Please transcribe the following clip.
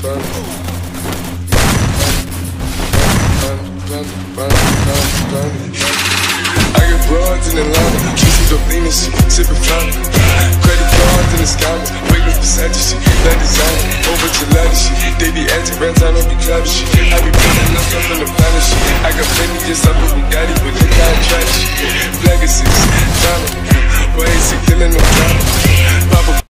I get broads in Atlanta, kissing the Venus, sipping fountain. Credit cards in the scammers, waiting for Saturday, that designer, over to ladder shit. They be anti-brands, I don't be clever shit. I be putting up stuff on the planet shit. I got plenty just up with Bugatti, but look how I try this shit. Legacies, Donald, boy, it's a killing no drama. Papa